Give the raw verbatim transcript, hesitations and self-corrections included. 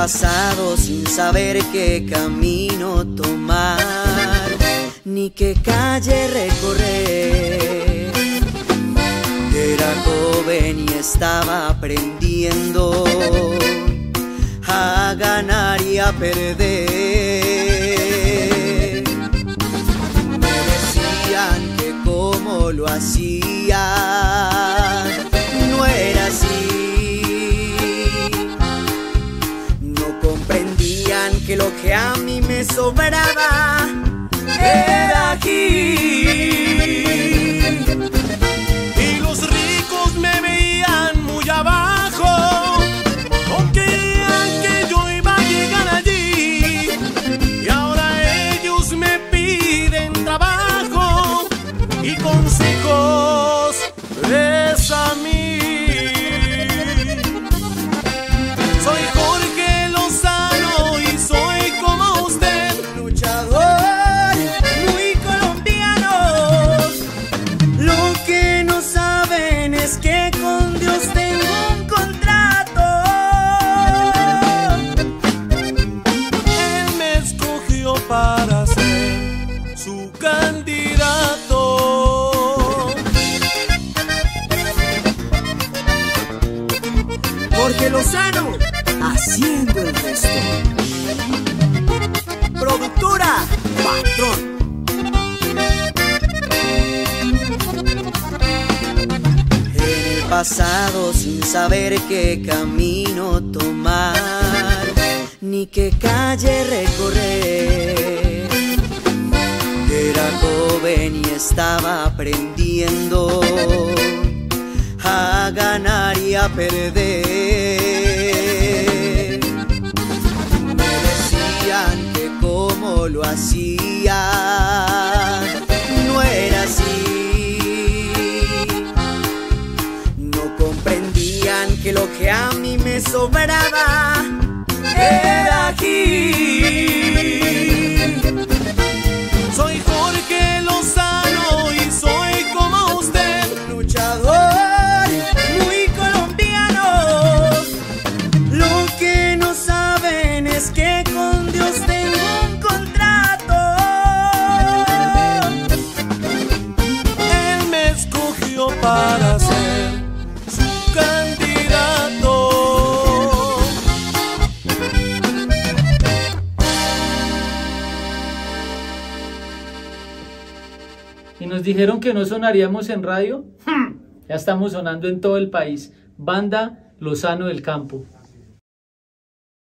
pasado sin saber qué camino tomar, ni qué calle recorrer. Era joven y estaba aprendiendo a ganar y a perder. Me decían que como lo hacía no era así. No comprendían que lo que a mí me sobraba era aquí. Y los ricos me veían muy abajo, no creían que yo iba a llegar allí. Y ahora ellos me piden trabajo y consejos es a mí. Soy Jorge Lozano y soy como usted, Luchador muy colombiano. Lo que no saben es que con Dios tengo un contrato. él me escogió para ser su candidato. Jorge Lozano haciendo el resto. Productora Patrón. En el pasado sin saber qué camino tomar, ni qué calle recorrer. Era joven y estaba aprendiendo a ganar y a perder. Me decían que como lo hacía no era así. No comprendían que lo que a mí me sobraba era aquí. Soy Jorge Lozano y soy como usted, Luchador muy colombiano. Lo que no saben es que con Dios tengo un contrato. él me escogió para ser su candidato. Y nos dijeron que no sonaríamos en radio. Ya estamos sonando en todo el país. Banda Lozano del Campo.